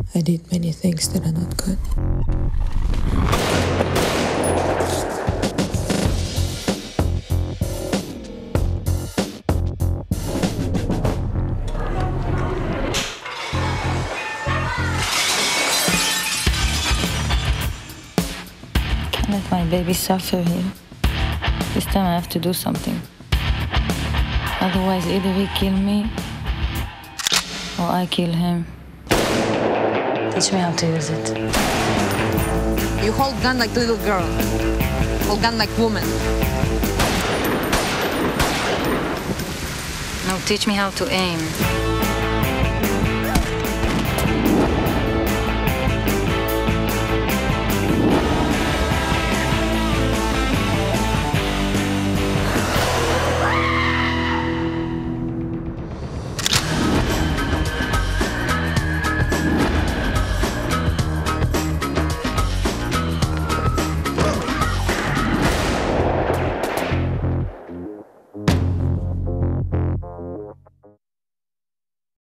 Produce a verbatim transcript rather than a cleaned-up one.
I did many things that are not good. Can't let my baby suffer here. This time I have to do something. Otherwise, either he kill me or I kill him. Teach me how to use it. You hold gun like little girl. Hold gun like woman. Now teach me how to aim.